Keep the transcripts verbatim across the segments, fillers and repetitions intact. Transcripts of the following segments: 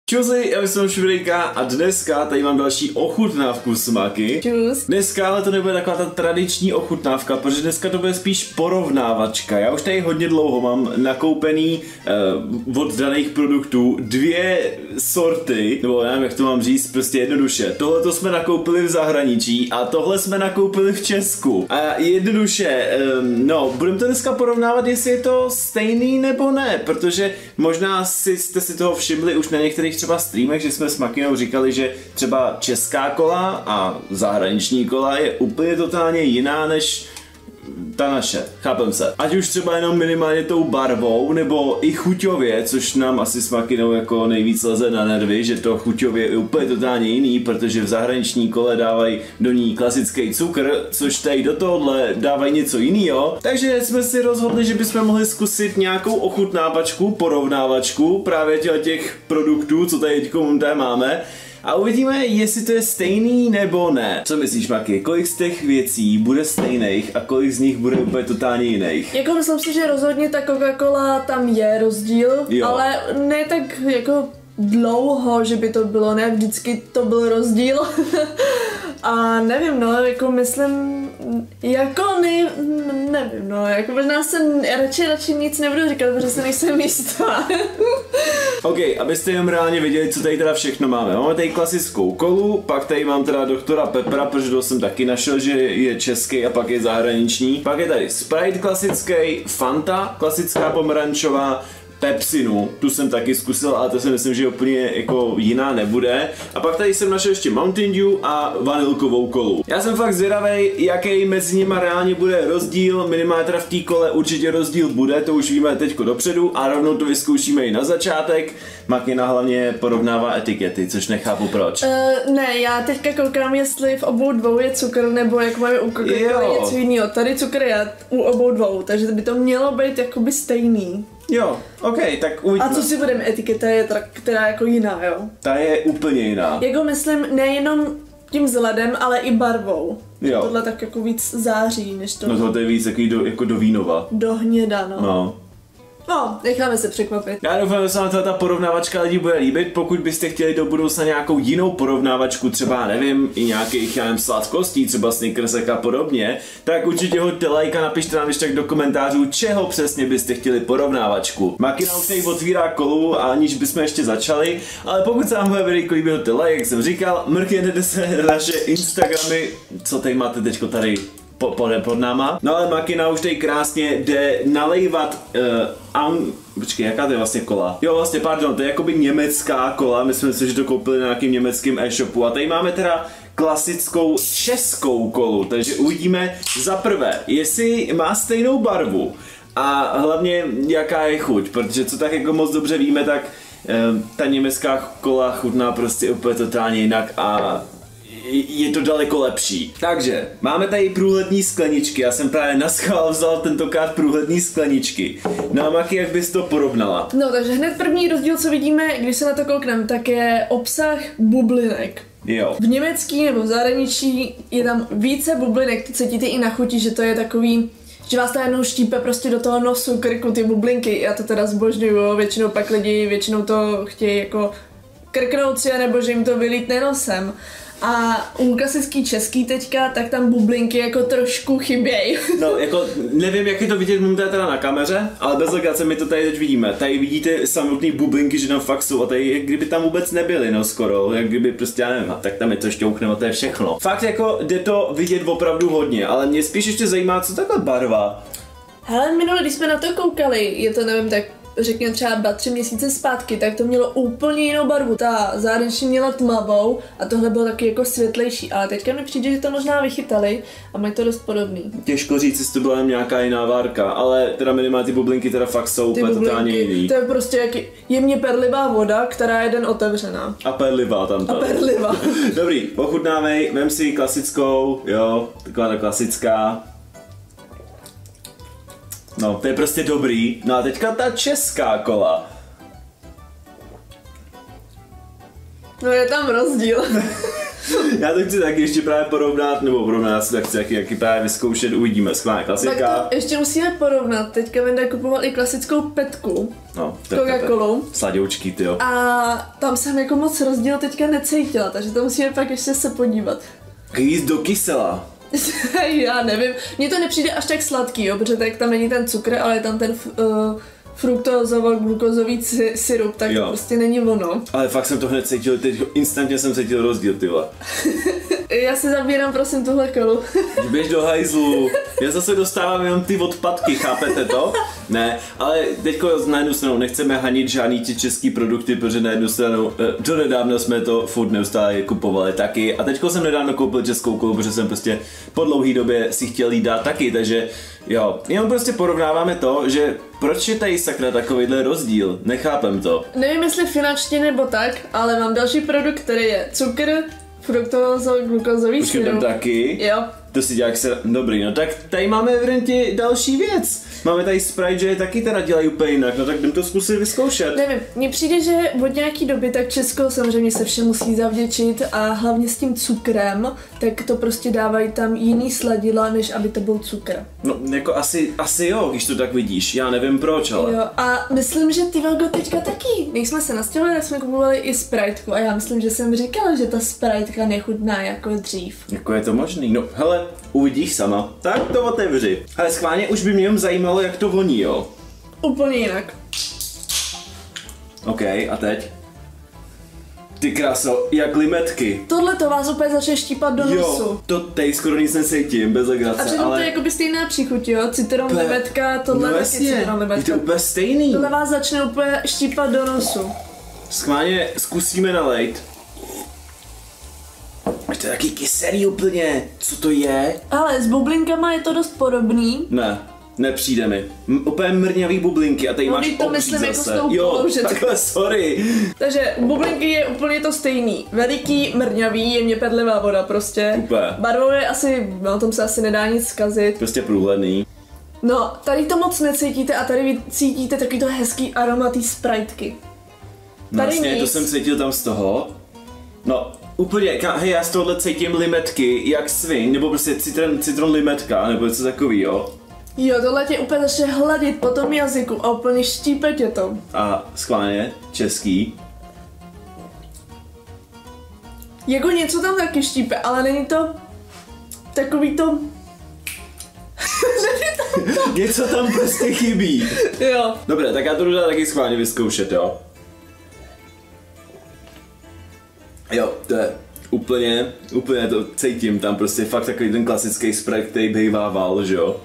Čuzi, já jsem Švrejka a dneska tady mám další ochutnávku s Maki. Čus. Dneska ale to nebude taková ta tradiční ochutnávka, protože dneska to bude spíš porovnávačka. Já už tady hodně dlouho mám nakoupený uh, od daných produktů dvě sorty, nebo já nevím, jak to mám říct, prostě jednoduše. Tohle to jsme nakoupili v zahraničí a tohle jsme nakoupili v Česku. A jednoduše, um, no, budeme to dneska porovnávat, jestli je to stejný nebo ne, protože možná si, jste si toho všimli už na některých třeba streamech, že jsme s Makinou říkali, že třeba česká kola a zahraniční kola je úplně totálně jiná než ta naše, chápem se. Ať už třeba jenom minimálně tou barvou, nebo i chuťově, což nám asi s Makinou jako nejvíc leze na nervy, že to chuťově je úplně totálně jiný, protože v zahraniční kole dávají do ní klasický cukr, což tady do tohohle dávají něco jiného. Takže jsme si rozhodli, že bychom mohli zkusit nějakou ochutnávačku, porovnávačku právě těch produktů, co tady teď máme. A uvidíme, jestli to je stejný nebo ne. Co myslíš, Maki? Kolik z těch věcí bude stejných a kolik z nich bude úplně totálně jiných? Jako myslím si, že rozhodně ta Coca-Cola tam je rozdíl, jo. Ale ne tak jako dlouho, že by to bylo, ne vždycky to byl rozdíl. A nevím, no, jako myslím, jako ne, nevím, no, jako možná jsem, radši, radši nic nebudu říkat, protože se nejsem jistá. OK, abyste jen reálně věděli, co tady teda všechno máme. Máme tady klasickou kolu, pak tady mám teda doktora Pepra, protože to jsem taky našel, že je český a pak je zahraniční. Pak je tady Sprite klasický, Fanta klasická pomerančová, Pepsinu, tu jsem taky zkusil, ale to si myslím, že úplně jako jiná nebude. A pak tady jsem našel ještě Mountain Dew a vanilkovou kolu. Já jsem fakt zvědavej, jaký mezi nimi reálně bude rozdíl, minimálně teda v té kole určitě rozdíl bude, to už víme teďko dopředu a rovnou to vyzkoušíme i na začátek. Makina hlavně porovnává etikety, což nechápu proč. Uh, ne, já teďka koukám, jestli v obou dvou je cukr, nebo jak máme u Coca-Cola něco jiného. Tady cukr je u obou dvou, takže by to mělo být jakoby stejný. Jo, ok, tak uvidíme. A co si budeme, etiketa je teda, která jako jiná, jo? Ta je úplně jiná. Jako myslím, nejenom tím vzhledem, ale i barvou. Jo. Tohle tak jako víc září, než to. No tohle je víc jako do, jako do vínova. Do hněda, no. No. No, necháme se překvapit. Já doufám, že se vám ta porovnávačka lidí bude líbit. Pokud byste chtěli do budoucna nějakou jinou porovnávačku, třeba nevím, i nějakých, já nevím, sladkostí, třeba Snickersek a podobně, tak určitě hoďte like a napište nám ještě tak do komentářů, čeho přesně byste chtěli porovnávačku. Makina už tady otvírá kolu, a aniž bychom ještě začali, ale pokud se vám bude video líbit, hoďte like, jak jsem říkal, mrkněte se na naše Instagramy, co tady máte teďko tady Po, pod, pod náma. No ale Makina už tady krásně jde nalejvat uh, um, počkej, jaká to je vlastně kola? Jo, vlastně, pardon, to je jakoby německá kola, myslím si, že to koupili na nějakým německým e-shopu a tady máme teda klasickou českou kolu, takže uvidíme za prvé, jestli má stejnou barvu a hlavně jaká je chuť, protože co tak jako moc dobře víme, tak uh, ta německá kola chutná prostě úplně totálně jinak a je to daleko lepší. Takže, máme tady průhlední skleničky, já jsem právě na schvál vzal tentokrát průhlední skleničky. No a Maki, jak bys to porovnala? No, takže hned první rozdíl, co vidíme, když se na to koukneme, tak je obsah bublinek. Jo. V německý nebo v zahraničí je tam více bublinek, to cítíte i na chuti, že to je takový, že vás to jednou štípe prostě do toho nosu, krku, ty bublinky, já to teda zbožňuju, většinou pak lidi, většinou to chtějí jako krknout si, nebo že jim to vylítne nosem. A u klasický český teďka, tak tam bublinky jako trošku chybějí. No, jako nevím, jak je to vidět momentálně teda na kameře, ale bez legrace my to tady teď vidíme. Tady vidíte samotný bublinky, že tam fakt jsou a tady jak kdyby tam vůbec nebyly, no skoro, jak kdyby prostě, já nevím, tak tam je to šťouchne a to je všechno. Fakt jako jde to vidět opravdu hodně, ale mě spíš ještě zajímá, co takhle barva. Hele, minule, když jsme na to koukali, je to nevím, tak řekněme třeba dva, tři měsíce zpátky, tak to mělo úplně jinou barvu. Ta zahraniční měla tmavou a tohle bylo taky jako světlejší, ale teďka mi přijde, že to možná vychytali a mají to dost podobný. Těžko říct, jestli to byla jen nějaká jiná várka, ale teda minimálně ty bublinky teda fakt jsou úplně totálně jiný. To je prostě jak jemně perlivá voda, která je den otevřená. A perlivá tam tady. A perlivá. Dobrý, ochutnávej, vem si klasickou, jo, taková ta klasická. No, to je prostě dobrý. No a teďka ta česká kola. No je tam rozdíl. Já to chci taky ještě právě porovnat, nebo porovnat si tak chci taky, taky právě vyzkoušet, uvidíme, schválně klasika. Tak to ještě musíme porovnat, teďka Venda kupoval i klasickou petku, no, Coca-Colu. Sladoučky, tyjo. A tam jsem jako moc rozdíl teďka necítila, takže to musíme pak ještě se podívat. Jíst do kysela. Já nevím, mně to nepřijde až tak sladký, jo, protože tak tam není ten cukr, ale je tam ten uh, fruktózovo-glukozový syrup, tak jo. To prostě není ono. Ale fakt jsem to hned cítil, teď instantně jsem cítil rozdíl, ty vole. Já si zabírám prosím tuhle kolu. Běž do hajzlu, já zase dostávám jenom ty odpadky, chápete to? Ne, ale teďko na jednu stranu nechceme hanit žádný ty český produkty, protože na jednu stranu do nedávno jsme to furt neustále kupovali taky a teďko jsem nedávno koupil českou kolu, protože jsem prostě po dlouhé době si chtěl jí dát taky, takže jo, jenom prostě porovnáváme to, že proč je tady sakra takovýhle rozdíl, nechápem to. Nevím jestli finančně nebo tak, ale mám další produkt, který je cukr, fruktózo-glukózový syrup. taky? Jo. To si dělá se... Dobrý, no tak tady máme evidentně další věc. Máme tady Sprite, že je taky teda dělají úplně jinak, no tak jdem to zkusit vyzkoušet. Nevím, mně přijde, že od nějaký doby tak Česko samozřejmě se vše musí zavděčit a hlavně s tím cukrem, tak to prostě dávají tam jiný sladidla, než aby to byl cukr. No jako asi, asi jo, když to tak vidíš, já nevím proč, ale... Jo, a myslím, že ty Valgo teďka taky, když jsme se nastěhovali, tak jsme kupovali i Spriteku a já myslím, že jsem říkala, že ta Spritetka nechutná jako dřív. Jako je to možný, no hele, uvidíš sama, tak to otevři. Ale schválně už by mě zajímalo, jak to voní, jo? Úplně jinak. OK, a teď? Ty kráso, jak limetky. Tohle to vás úplně začne štípat do nosu. Jo, to teď skoro nic nesejtím, bez legrace, a přitom ale... to je jakoby stejná příchuť, jo? Citron Pe... limetka, tohle no taky jasně, citron limetka. je to úplně stejný. Tohle vás začne úplně štípat do nosu. Schválně zkusíme nalejt. To je taky kyselý úplně, co to je? Ale s bublinkama je to dost podobný. Ne, nepřijde mi. M- úplně mrňavý bublinky a tady no, máš to obří myslím zase. jako s tou jo, polou, že takhle, sorry. Takže bublinky je úplně to stejný. Veliký, mrňavý, jemně pedlivá voda prostě. Úplně. Barvou je asi, na tom se asi nedá nic zkazit. Prostě průhledný. No, tady to moc necítíte a tady vy cítíte takový to hezký aromatý Spriteky. No Tady vlastně, nic. to jsem cítil tam z toho. No, úplně, ka- hej, já z tohohle cítím limetky, jak svin, nebo prostě citron, citron limetka, nebo něco takový, jo. Jo, tohle tě úplně začne hladit po tom jazyku a úplně štípe tě to. A schválně, český. Jako něco tam taky štípe, ale není to takový to... Něco tam prostě chybí. Jo. Dobré, tak já to jdu taky schválně vyzkoušet, jo. Jo, to je úplně, úplně to cítím, tam prostě fakt takový ten klasický Sprite, který bejvával, že jo.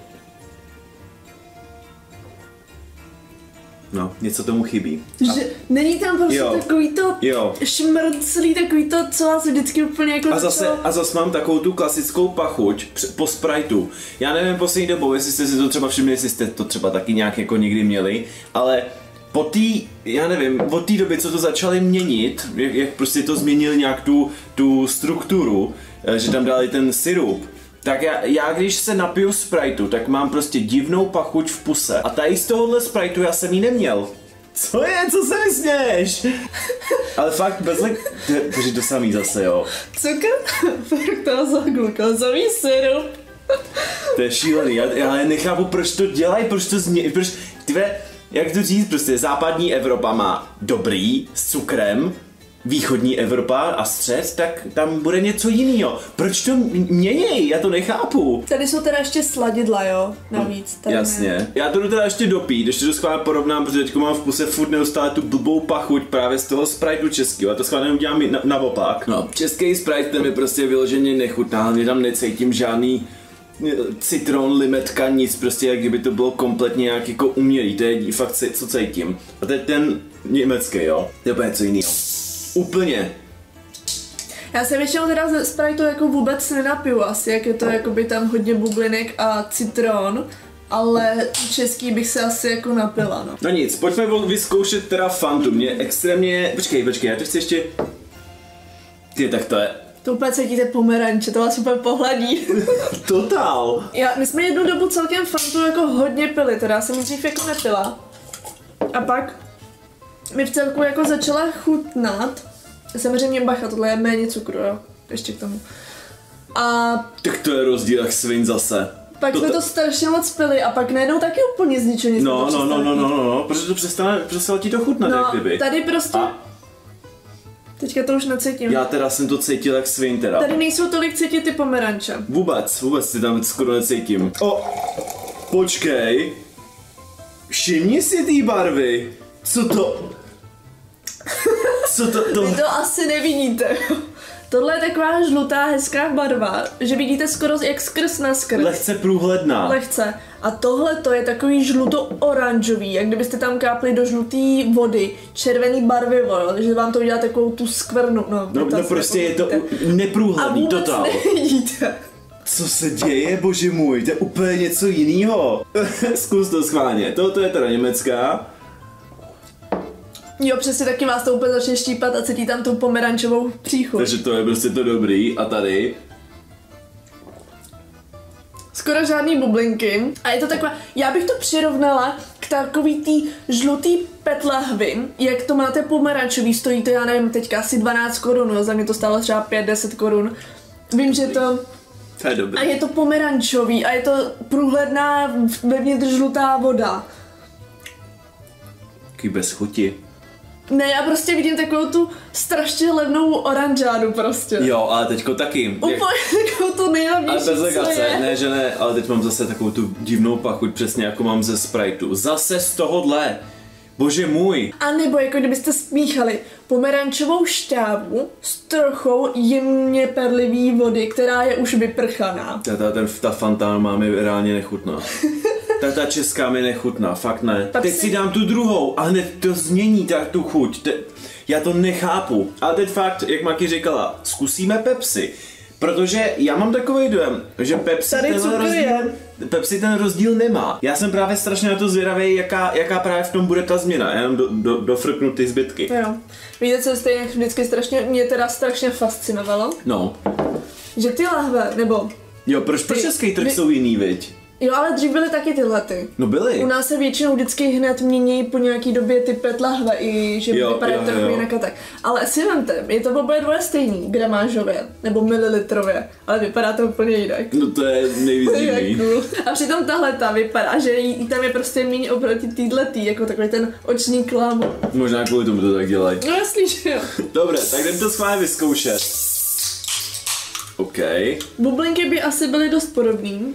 No, něco tomu chybí. Že není tam prostě Jo. takový to Jo. šmrclý, takový to, co vás vždycky úplně jako... A zase, to... a zase mám takovou tu klasickou pachuť př- po Spriteu. Já nevím poslední dobou, jestli jste si to třeba všimli, jestli jste to třeba taky nějak jako někdy měli, ale po té, já nevím, od té doby, co to začali měnit, jak, jak prostě to změnil nějak tu, tu strukturu, eh, že tam dali ten syrup, tak já, já když se napiju Spriteu, tak mám prostě divnou pachuť v puse. A tady z tohohle Spriteu já jsem ji neměl. Co je? Co se vysměješ? Ale fakt bezle... Protože to samý zase, jo. Cukr, fruktózo-glukózový syrup. To je šílený, já, já nechápu, proč to dělají, proč to změ... Proč... Tyve, jak to říct, prostě západní Evropa má dobrý s cukrem, východní Evropa a střed, tak tam bude něco jiného. Proč to měněj? Já to nechápu. Tady jsou teda ještě sladidla, jo, navíc. Tady Jasně. ne. Já to jdu teda ještě dopít, ještě to schválně porovnám, protože teďko mám v puse furt neustále tu blbou pachuť právě z toho Spriteu českého. A to schválně udělám na, naopak. No, český Sprite ten mi prostě vyloženě nechutná, hlavně tam necítím žádný citron, limetka, nic, prostě jak kdyby to bylo kompletně nějak jako umělý, to je fakt co cítím. A teď ten německý, jo, to je úplně něco jiného. Úplně. Já se většinou teda ze Spriteu jako vůbec nenapiju asi, jak je to jakoby tam hodně bublinek a citron, ale český bych se asi jako napila, no. No nic, pojďme vyzkoušet teda Fantu, mě extrémně, počkej, počkej, já to chci ještě, ty, tak to je. To úplně cítíte pomeranče, to vás úplně pohladí. Totál. Já, my jsme jednu dobu celkem Fantu jako hodně pili, teda já jsem dřív jako nepila. A pak mi v celku jako začala chutnat. Samozřejmě bacha, tohle je méně cukru, jo. ještě k tomu. A tak to je rozdíl jak svin zase. pak to jsme ta... to strašně moc pili a pak najednou taky úplně z ničeho nic. No, no, no, no, no, no, no, protože to přestane, přestalo ti to chutnat, no, jak kdyby. tady prostě... A... Teďka to už necítím. Já teda jsem to cítil jak svin teda. Tady nejsou tolik cítit ty pomeranče. Vůbec, vůbec si tam skoro necítím. O, počkej. Všimni si ty barvy. Co to? Co to? to... Vy to asi nevidíte. Tohle je taková žlutá, hezká barva, že vidíte skoro jak skrz na skrz. Lehce průhledná. Lehce. A tohle to je takový žluto-oranžový, jak kdybyste tam kápli do žluté vody červený barvivo, že vám to udělá takovou tu skvrnu. No, no, no prostě je to neprůhledný, totál. A vůbec nevidíte. Co se děje, bože můj, to je úplně něco jinýho. Zkus to schválně, tohle je teda německá. Jo, přesně taky vás to úplně začne štípat a cítí tam tu pomerančovou příchuť. Takže to je prostě to dobrý a tady. Skoro žádný bublinky a je to taková, já bych to přirovnala k takový tý žlutý petlahvy, jak to máte pomerančový, stojí to já nevím, teďka asi dvanáct korun, no, za mě to stálo třeba pět deset korun. Vím, že to... To je dobrý. A je to pomerančový a je to průhledná vevnitř žlutá voda. Taký bez chuti. Ne, já prostě vidím takovou tu strašně levnou oranžádu prostě. Jo, ale teďko taky. Úplně takovou tu nejlevnější, ale bez co legace, je. ne, že ne, ale teď mám zase takovou tu divnou pachuť, přesně jako mám ze Spriteu. Zase z tohohle. Bože můj. A nebo jako kdybyste smíchali pomerančovou šťávu s trochou jemně perlivý vody, která je už vyprchaná. Ta, ten, ta Fanta má mi reálně nechutná. Ta, ta česká mi nechutná, fakt ne. Tak teď si... si dám tu druhou a hned to změní tak tu chuť. Te, já to nechápu. Ale teď fakt, jak Maki říkala, zkusíme Pepsi. Protože já mám takový dojem, že Pepsi ten, rozdíl, Pepsi ten rozdíl nemá. Já jsem právě strašně na to zvědavý, jaká, jaká právě v tom bude ta změna. Já jenom do, do, dofrknu ty zbytky. Jo. Víte, co stejně vždycky strašně, mě teda strašně fascinovalo? No. Že ty lahve, nebo... Jo, proč pro český trh jsou jiný, viď? Jo, ale dřív byly taky tyhle ty. No byly. U nás se většinou vždycky hned mění po nějaký době ty pet lahve, i že jo, vypadají trochu jo. jinak a tak. Ale si vemte, je to oboje dvoje stejný, gramážově, nebo mililitrově, ale vypadá to úplně jinak. No to je nejvíc divný. Cool. A přitom tahle ta vypadá, že jí tam je prostě méně oproti týhletý, jako takový ten oční klam. Možná kvůli tomu to tak dělají. No jasný, že jo. Dobře, tak jdem to schválně vyzkoušet. OK. Bublinky by asi byly dost podobný.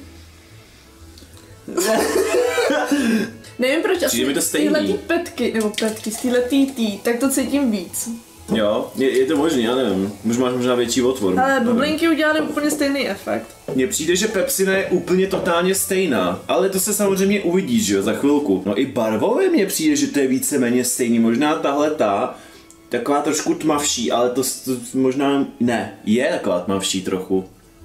Nevím proč, asi tyhle ty petky, nebo petky, z tyhle tý, tak to cítím víc. Jo, je, je to možný, já nevím, už máš možná větší otvor. Ale bublinky udělaly úplně stejný efekt. Mně přijde, že Pepsina je úplně totálně stejná, ale to se samozřejmě uvidí, že jo, za chvilku. No i barvově mně přijde, že to je víceméně stejný, možná tahle ta, taková trošku tmavší, ale to, to možná, ne, je taková tmavší trochu.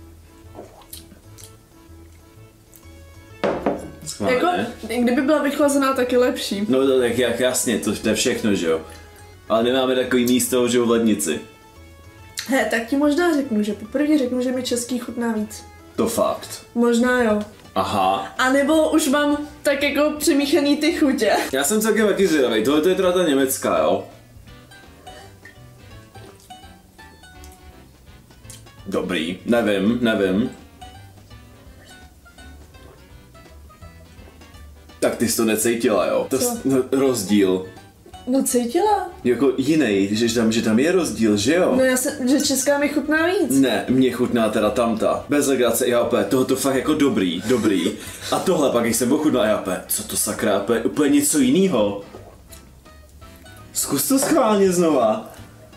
Schválně. Jako, kdyby byla vychlazená, tak je lepší. No to tak jak jasně, to, to je všechno, že jo. Ale nemáme takový místo, že jo, v lednici. He, tak ti možná řeknu, že poprvé řeknu, že mi český chutná víc. To fakt. Možná jo. Aha. A nebo už mám tak jako přemíchaný ty chutě. Já jsem celkem taky zvědavý, tohle je teda ta německá, jo. Dobrý, nevím, nevím. Tak ty jsi to necítila, jo? To Co? no, rozdíl. No cítila. Jako jiný, že tam, že tam je rozdíl, že jo? No já se, že česká mi chutná víc. Ne, mě chutná teda tamta. Bez legrace, já opět, tohle to fakt jako dobrý, dobrý. A tohle pak, když jsem ochutnal, já opět, co to sakra, opět, úplně něco jinýho. Zkus to schválně znova.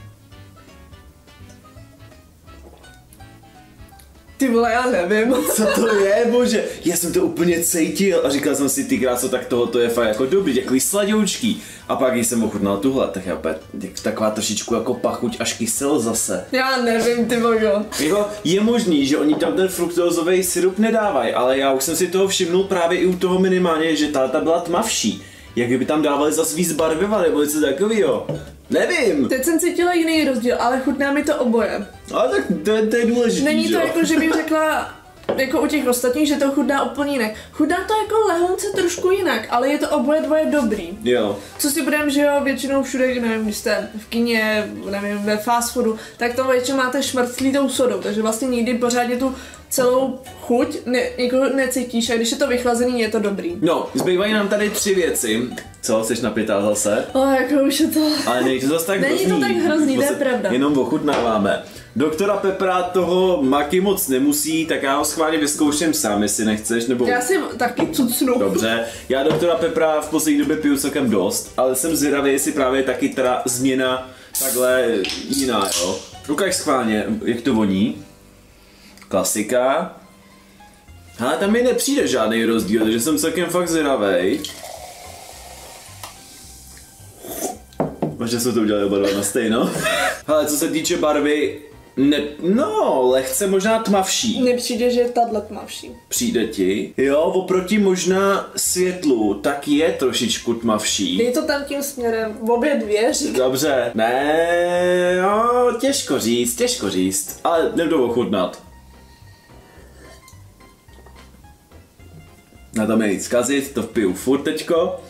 Ty vole, já nevím. Co to je, bože? Já jsem to úplně cítil a říkal jsem si, ty kráso, tak tohoto je fakt jako dobrý, takový sladoučký. A pak, když jsem ochutnal tuhle, tak já opět, taková trošičku jako pachuť až kyselo zase. Já nevím, ty vojo. Jako, je možný, že oni tam ten fruktózový syrup nedávají, ale já už jsem si toho všimnul právě i u toho minimálně, že ta byla tmavší. Jak kdyby tam dávali zase víc barviva nebo něco takovýho. Nevím. Teď jsem cítila jiný rozdíl, ale chutná mi to oboje. Ale tak to, to je důležitý, Není to že? jako, že bych řekla, jako u těch ostatních, že to chutná úplně jinak. Chutná to jako lehonce trošku jinak, ale je to oboje dvoje dobrý. Jo. Co si budem, že jo, většinou všude, nevím, když jste v kině, nevím, ve fast foodu, tak to většinou máte šmrclí tou sodou, takže vlastně nikdy pořádně tu celou chuť ne, jako necítíš a když je to vychlazený, je to dobrý. No, zbývají nám tady tři věci. Co, jsi napětá zase? Ale jako už je to... Ale není to zase tak Není hrozný. to tak hrozný, to je pravda. Jenom ochutnáváme. Doktora Pepra toho Maki moc nemusí, tak já ho schválně vyzkouším sám, jestli nechceš, nebo... Já si taky cucnu. Dobře, já doktora Pepra v poslední době piju celkem dost, ale jsem zvědavý, jestli právě taky teda změna takhle jiná, jo. Ukaž schválně, jak to voní. Klasika. Ale tam mi nepřijde žádný rozdíl, takže jsem celkem fakt zvědavej. Možná jsme to udělali oba dva na stejno. Ale co se týče barvy, ne, no, lehce možná tmavší. Nepřijde, že je tahle tmavší. Přijde ti? Jo, oproti možná světlu, tak je trošičku tmavší. Dej to tam tím směrem, obě dvě, říkám. Dobře, ne, no, těžko říct, těžko říct, ale nebudu ochutnat. Na tom je nic zkazit, to vpiju furt teďko.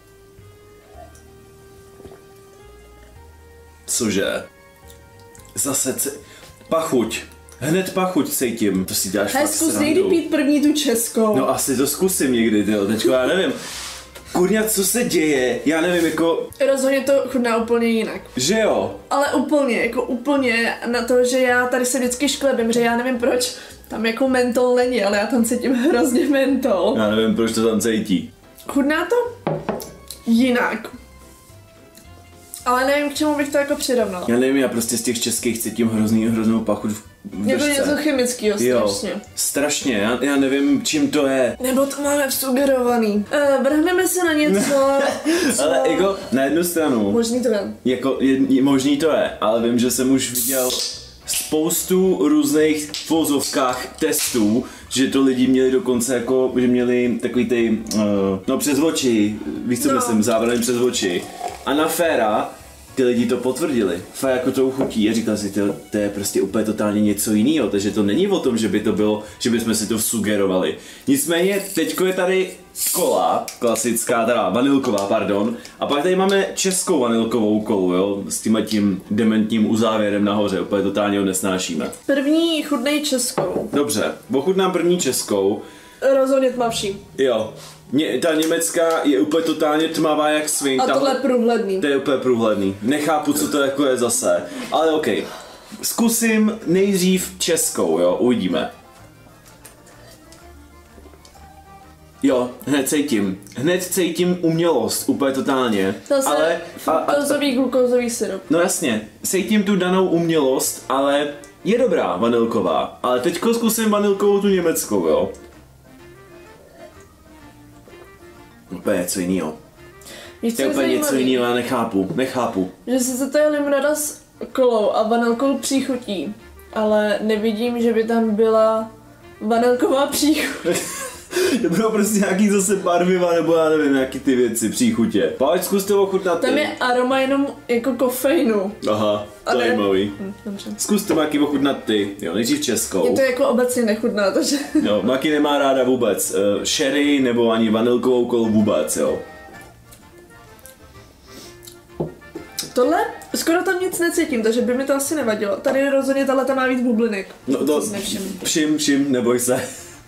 Cože? Zase c... pachuť. Hned pachuť cítím. To si děláš Hej, fakt zkus srandu. někdy pít první tu českou. No asi to zkusím někdy, tyjo, teďko já nevím. Kurňa, co se děje? Já nevím, jako... Rozhodně to chutná úplně jinak. Že jo? Ale úplně, jako úplně na to, že já tady se vždycky šklebím, že já nevím proč. Tam jako mentol není, ale já tam cítím hrozně mentol. Já nevím, proč to tam cítí. Chutná to jinak. Ale nevím, k čemu bych to jako přirovnala. Já nevím, já prostě z těch českých cítím hrozný, hroznou pachuť v v Nebo držce. něco chemického strašně. Jo, strašně, já, já nevím, čím to je. Nebo to máme vsugerovaný. Uh, vrhneme se na něco, co... Ale jako na jednu stranu, Možný to je. jako je, je, možný to je, ale vím, že jsem už viděl spoustu různých v uvozovkách testů, že to lidi měli dokonce jako, že měli takový ty, uh, no přes oči, víš co No. myslím, závrany přes oči. A na Féra ty lidi to potvrdili. Fakt jako to uchutí a říkal si, to, to je prostě úplně totálně něco jiného, takže to není o tom, že by to bylo, že bychom si to vsugerovali. Nicméně teďko je tady kola, klasická, teda vanilková, pardon, a pak tady máme českou vanilkovou kolu, jo, s tím tím dementním uzávěrem nahoře, úplně totálně ho nesnášíme. První chutnej českou. Dobře, ochutnám první českou, Rozhodně tmavší. jo. Ně, ta německá je úplně totálně tmavá jak svin. A tohle je průhledný. To je úplně průhledný. Nechápu, co to jako je zase. Ale ok. Zkusím nejdřív českou, jo, uvidíme. Jo, hned cítím. Hned cítím umělost, úplně totálně. Zase ale, a, a, fruktozový, glukózový syrup. no jasně, cítím tu danou umělost, ale je dobrá vanilková. Ale teďko zkusím vanilkovou tu německou, jo. Úplně něco jiného. Víš, To co je je úplně něco zajímavý? jiného, já nechápu, nechápu. Že sice to je limonada s kolou a vanilkou příchutí, ale nevidím, že by tam byla vanilková příchuť. To budou prostě nějaký zase barviva, nebo já nevím, nějaký ty věci, příchutě. Pojď, zkus to ochutnat ty. Tam je aroma jenom jako kofeinu. Aha, A ne- zajímavý. Hm, dobře. Zkus to Maki ochutnat ty, jo, nejdřív českou. Je to jako obecně nechutná, takže... Jo, Maki nemá ráda vůbec uh, sherry nebo ani vanilkovou kolu vůbec, jo. Tohle, skoro tam nic necítím, takže by mi to asi nevadilo. Tady rozhodně tahle má víc bublinek. No to, si nevšiml. všim, všim, neboj se.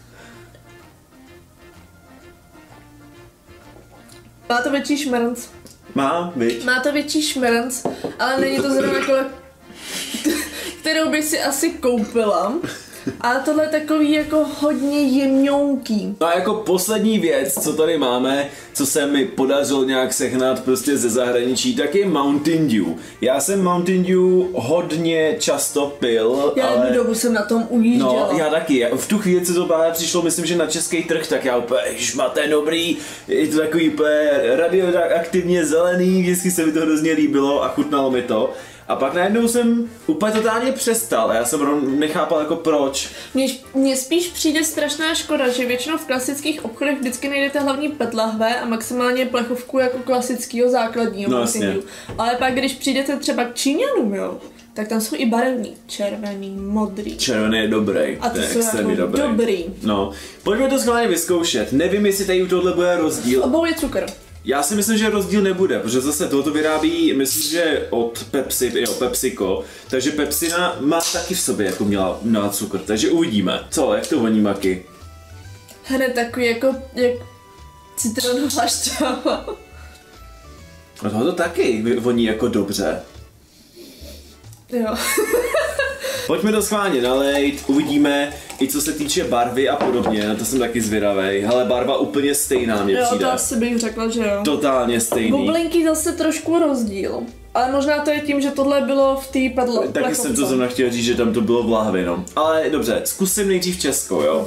Má to větší šmrnc. Má, viď? Má to větší šmrnc, ale není to zrovna jako kterou bych si asi koupila. Ale tohle je takový jako hodně jemňouký. No a jako poslední věc, co tady máme, co se mi podařilo nějak sehnat prostě ze zahraničí, tak je Mountain Dew. Já jsem Mountain Dew hodně často pil, Já ale... jednu dobu jsem na tom ujížděla. No, já taky. V tu chvíli, co to právě přišlo, myslím, že na český trh, tak já úplně, žmate dobrý, je to takový úplně radioaktivně zelený, vždycky se mi to hrozně líbilo a chutnalo mi to. A pak najednou jsem úplně totálně přestal a já jsem rovn- nechápal jako proč. Mně, mně spíš přijde strašná škoda, že většinou v klasických obchodech vždycky najdete hlavní pet lahve a maximálně plechovku jako klasického základního No, marketingu. Ale pak když přijdete třeba k Číňanům, jo, tak tam jsou i barevný. Červený, modrý. Červený je dobrý, A to je jsou extrémně jako dobrý. dobrý. No, pojďme to schválně vyzkoušet. Nevím, jestli tady u tohle bude rozdíl. Obou je cukr. Já si myslím, že rozdíl nebude, protože zase tohoto vyrábí, myslím, že od Pepsi, jo, PepsiCo, takže Pepsina má taky v sobě jako měla, měla cukr, takže uvidíme. Co, jak to voní, Maki? Hned takový jako, jak citronová šťáva. A tohoto taky voní jako dobře. Jo. Pojďme to schválně nalejt, uvidíme i co se týče barvy a podobně, na to jsem taky zvědavej. Hele, barva úplně stejná mě Jo, přijde. to asi bych řekla, že jo. Totálně stejný. Bublinky zase trošku rozdíl. Ale možná to je tím, že tohle bylo v té padlo. Taky jsem to zrovna chtěl říct, že tam to bylo v lahvi, no. Ale dobře, zkusím nejdřív Česko, jo.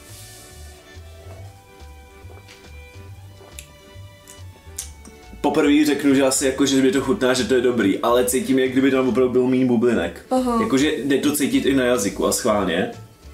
Poprvé řeknu, že asi jako, že mi to chutná, že to je dobrý, ale cítím, jak kdyby tam opravdu bylo méně bublinek. Aha. Jakože jde to cítit i na jazyku a schválně.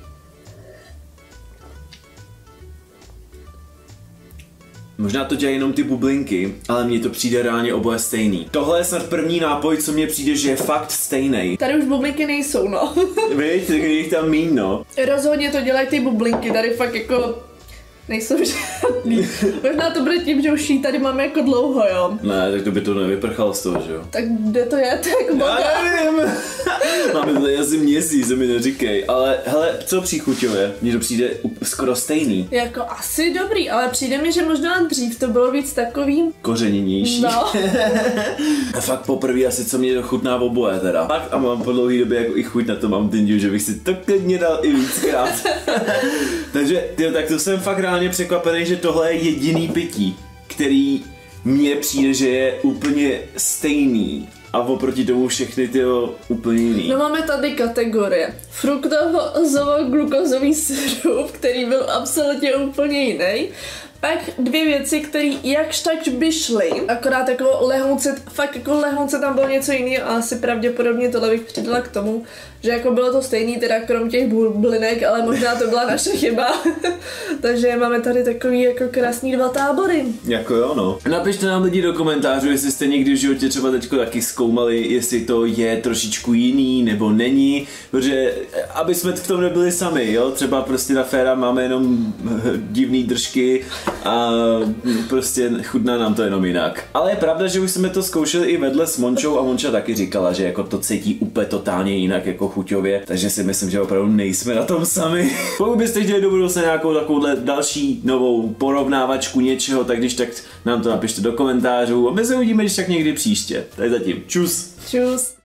Možná to dělají jenom ty bublinky, ale mně to přijde reálně oboje stejný. Tohle je snad první nápoj, co mně přijde, že je fakt stejný. Tady už bublinky nejsou, no. Víš, tak je jich tam míň, no. Rozhodně to dělají ty bublinky, tady fakt jako nejsou žádný. Možná to bude tím, že už jí tady máme jako dlouho, jo. Ne, tak to by to nevyprchalo z toho, že jo. Tak kde to je, tak boga. Já nevím. Máme tady asi měsíc, mi neříkej. Ale hele, co příchuťové? Mně to přijde skoro stejný. Jako asi dobrý, ale přijde mi, že možná dřív to bylo víc takový... Kořeněnější. No. A fakt poprvé asi, co mě to chutná v oboje teda. Fakt a mám po dlouhý době jako i chuť na to, mám ten díl, že bych si to klidně dal i víckrát. Takže tyjo, tak to jsem fakt reálně překvapený, že tohle je jediný pití, který mně přijde, že je úplně stejný. A oproti tomu všechny tyjo úplně jiný. No máme tady kategorie. Fruktovo-glukozový sirup, který byl absolutně úplně jiný. Pak dvě věci, které jakž tak by šly, akorát jako lehonce, fakt jako lehonce tam bylo něco jiného a asi pravděpodobně tohle bych přidala k tomu, že jako bylo to stejný, teda krom těch bublinek, ale možná to byla naše chyba. Takže máme tady takový jako krásný dva tábory. Jako jo, no. Napište nám lidi do komentářů, jestli jste někdy v životě třeba teďko taky zkoumali, jestli to je trošičku jiný nebo není, protože aby jsme v tom nebyli sami, jo, třeba prostě na Féra máme jenom divný držky a prostě chutná nám to jenom jinak. Ale je pravda, že už jsme to zkoušeli i vedle s Mončou a Monča taky říkala, že jako to cítí úplně totálně jinak jako chuťově, takže si myslím, že opravdu nejsme na tom sami. Pokud byste chtěli do budoucna nějakou takovouhle další novou porovnávačku něčeho, tak když tak nám to napište do komentářů a my se uvidíme, když tak někdy příště. Tak zatím. Čus! Čus!